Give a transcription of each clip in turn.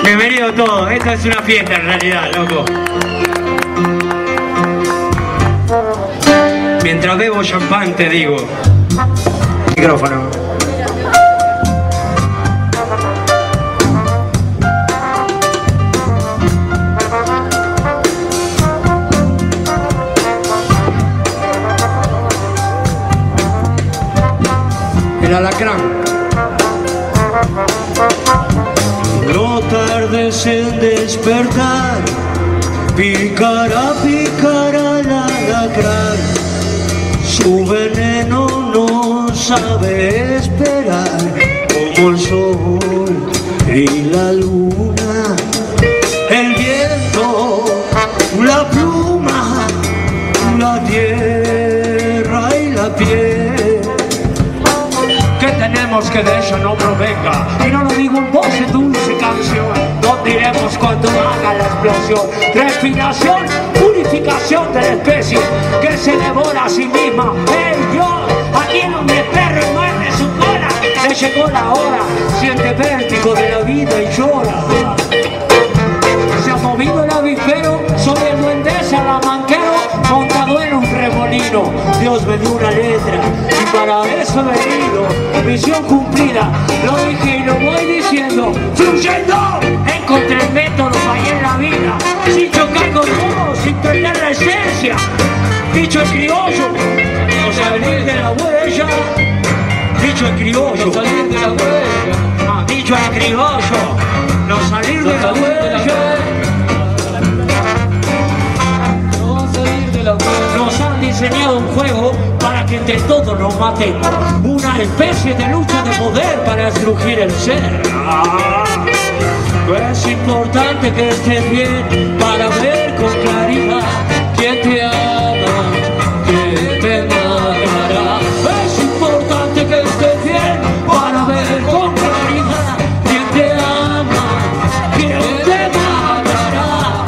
Bienvenido todos, esto es una fiesta en realidad, loco. Mientras bebo champán te digo. Micrófono. El alacrán. No tardes en despertar, picará, picará el alacrán. Su veneno no sabe esperar, como el sol y la luna, el viento, la pluma, la tierra y la piel. Que tenemos que de ella no provenga, y no lo digo en voz de dulce canción, no diremos cuando haga la explosión. Respiración, purificación de la especie que se devora a sí misma. ¡Hey, yo! Aquí donde el perro muerde su cola, le llegó la hora, siente vértigo de la vida y llora. Se ha movido el avispero sobre el duende salamanquero montado en un remolino. Dios me dio una letra y para eso he venido. Misión cumplida, lo dije y lo voy diciendo. ¡Fluyendo! Encontré el método ahí en la vida, sin chocar con todo, sin perder la esencia. Dicho en criollo, no salir de la huella. Dicho en criollo, no salir de la huella. Dicho en criollo, no salir de la huella. Nos han diseñado un juego para que entre todos nos matemos, una especie de lucha de poder para estrujir el ser. Es importante que estés bien para ver con claridad quién te ama, quién te matará. Es importante que estés bien para ver con claridad quién te ama, quién te matará.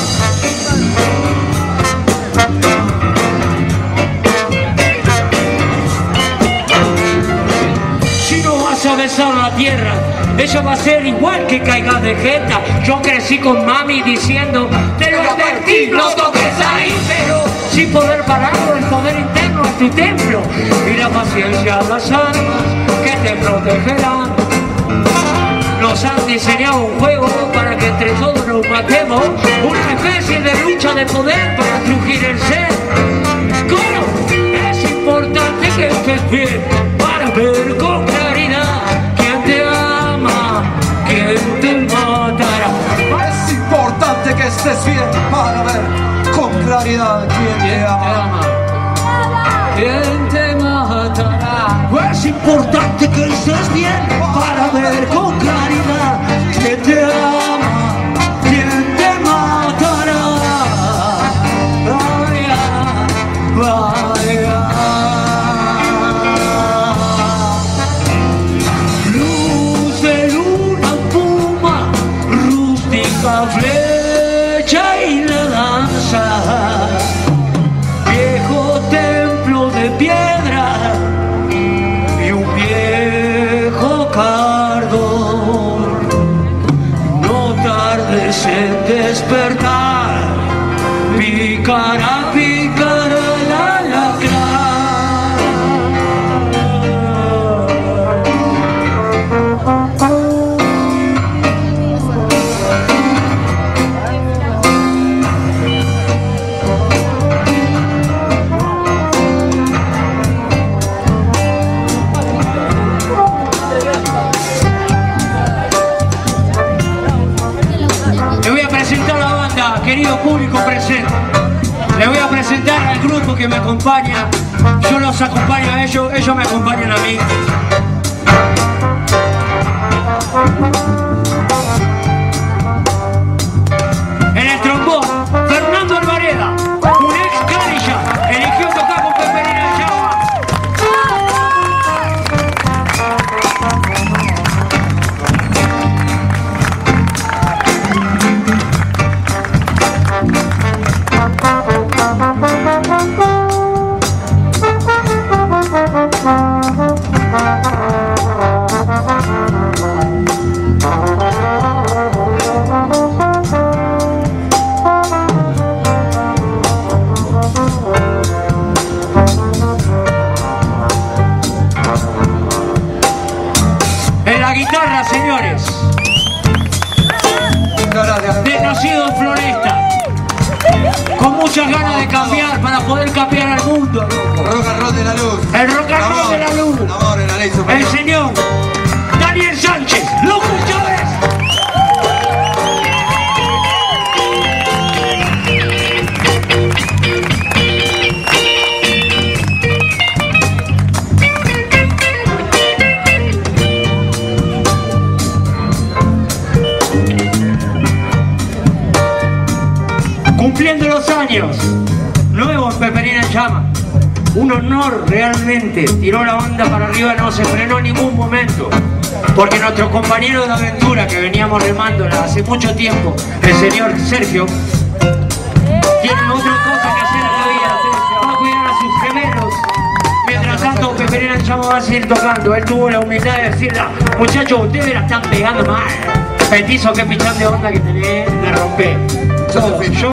Si no vas a besar la tierra, ella va a ser igual que caiga de jeta. Yo crecí con mami diciendo, te lo advertí, no toques ahí, pero sin poder pararlo, el poder interno es tu templo y la paciencia las armas que te protegerán. Nos han diseñado un juego para que entre todos nos matemos, una especie de lucha de poder para crujir el ser. ¿Cómo? Es importante que estés bien para ver con claridad quién te ama, quién te matará. Es importante que estés bien para ver con claridad quién te ama, quién te matará. Es importante que estés bien para ver con claridad quién te ama, quién te matará. Vaya, vaya. Luz de luna, puma, rústica flecha y la danza. Viejo templo de piedra y un viejo cardo. No tardes en despertar, picará, picará el alacrán. Le voy a presentar a la banda, querido público presente. Le voy a presentar al grupo que me acompaña. Yo los acompaño a ellos, ellos me acompañan a mí. En el trombón, Fernando Alvareda, un ex canilla, eligió tocar con Peperina de Llama. señores, nacido en Floresta, con muchas ganas de cambiar para poder cambiar al mundo. Rock and roll de la luz. El rock and roll de la luz. Amor en la ley superior. El señor Daniel Sánchez, Lucas Chávez. Cumpliendo los años, nuevo en Peperina en Llama. Un honor realmente, tiró la onda para arriba, no se frenó en ningún momento. Porque nuestro compañero de aventura que veníamos remando hace mucho tiempo, el señor Sergio, tiene otra cosa que hacer en la vida, va a cuidar a sus gemelos. Mientras tanto, Peperina en Llama va a seguir tocando. Él tuvo la humildad de decirle, muchachos, ustedes la están pegando mal. Petizo, qué pichón de onda que tenés, la rompé. Yo